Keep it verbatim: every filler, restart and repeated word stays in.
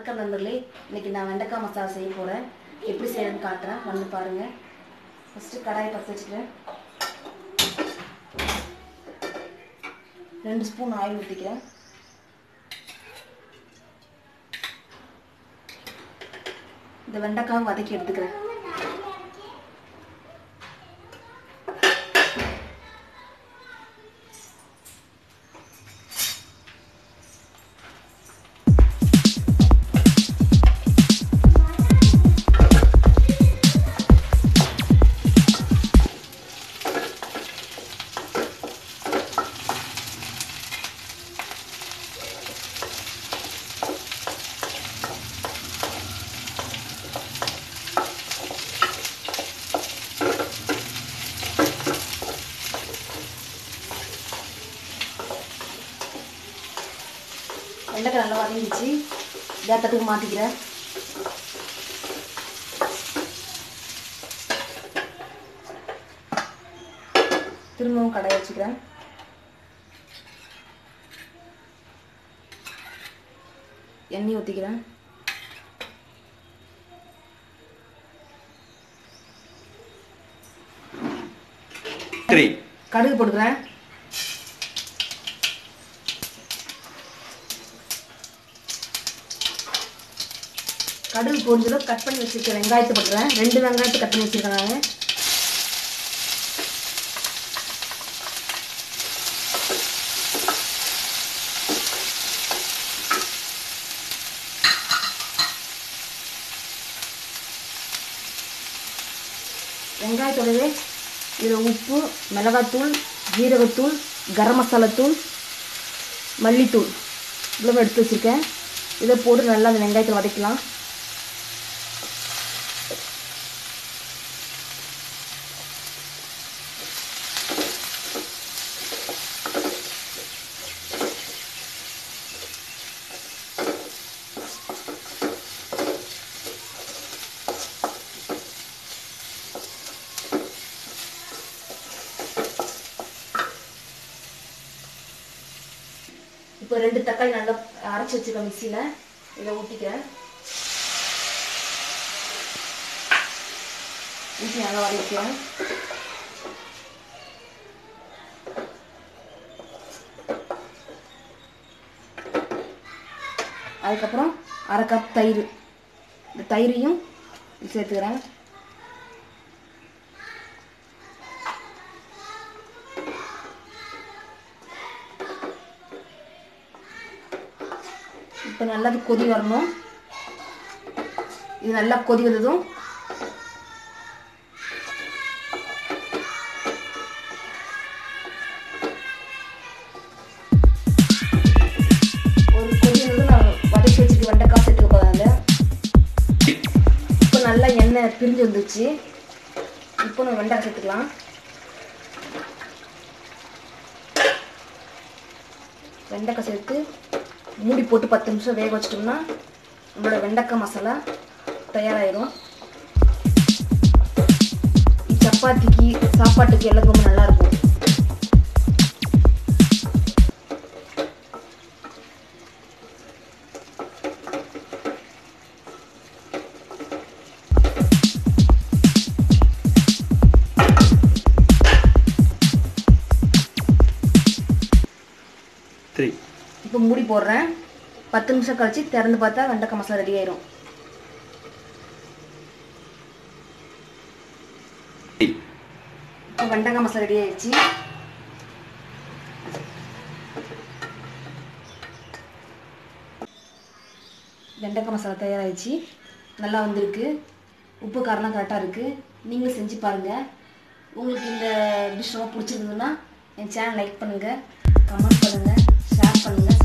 வணக்கம் நண்பர்களே. இன்னைக்கு நான் வெண்டைக்காய் மசாலா செய்ய போகிறேன். எப்படி செய்யறதுன்னு காட்டுறேன், வந்து பாருங்கள். ஃபஸ்ட்டு கடாயை பற்ற வச்சுக்கிறேன். ரெண்டு ஸ்பூன் ஆயில் ஊற்றிக்கிறேன். இந்த வெண்டைக்காவை வதக்கி எடுத்துக்கிறேன். வெண்டைக்காய் நல்லா வதங்கிச்சு. வேத்தத்துக்கு மாற்றிக்கிறேன். திரும்பவும் கடாயை வச்சுக்கிறேன். எண்ணெய் ஊற்றிக்கிறேன். கடுகு போட்டுக்கிறேன். கடுகு பொரிஞ்சதும் கட் பண்ணி வச்சுருக்கேன் வெங்காயத்தை போட்டுறேன். ரெண்டு வெங்காயத்தை கட் பண்ணி வச்சுருக்கேன் நான். வெங்காயத்தோடவே இதில் உப்பு, மிளகாத்தூள், ஜீரகத்தூள், கரம் மசாலா தூள், மல்லித்தூள் இவ்வளோ எடுத்து வச்சுருக்கேன். இதை போட்டு நல்லா அந்த வெங்காயத்தை வதக்கலாம். இப்போ ரெண்டு தக்காளி நல்லா அரைச்சி வச்சுருக்கேன் மிக்சியில். இதை ஊற்றிக்கிறேன். ஊற்றி நல்லா வதக்கிறேன். அதுக்கப்புறம் அரை கப் தயிர், இந்த தயிரையும் சேர்த்துக்கிறேன். இப்போ நல்லா கொதி வரணும். இது நல்லா கொதி வந்ததும் ஒரு கொதி வந்ததும் நான் வதக்கி வச்சுட்டு வெண்டைக்காய் சேர்த்துக்க போதாங்க. இப்போ நல்லா எண்ணெய் பிரிஞ்சு வந்துச்சு. இப்போ நம்ம வெண்டைக்காய் சேர்த்துக்கலாம். வெண்டைக்காய் சேர்த்து மூடி போட்டு பத்து நிமிஷம் வேக வச்சிட்டோம்னா நம்மளோட வெண்டைக்காய் மசாலா தயாராகிடும். சப்பாத்திக்கு, சாப்பாட்டுக்கு எல்லாம் ரொம்ப நல்லாயிருக்கும். இப்போ மூடி போடுறேன். பத்து நிமிஷம் கழிச்சு திறந்து பார்த்தா வெண்டைக்காய் மசாலா ரெடி ஆயிரும். இப்போ வெண்டைக்காய் மசாலா ரெடி ஆயிடுச்சு. வெண்டைக்காய் மசாலா தயாராகிடுச்சு. நல்லா வந்திருக்கு. உப்பு காரம்லாம் கரெக்டாக இருக்குது. நீங்களும் செஞ்சு பாருங்கள். உங்களுக்கு இந்த டிஷ் ரொம்ப பிடிச்சிருந்ததுன்னா என் சேனல் லைக் பண்ணுங்கள், கமெண்ட் பண்ணுங்கள், ஷேர் பண்ணுங்கள்.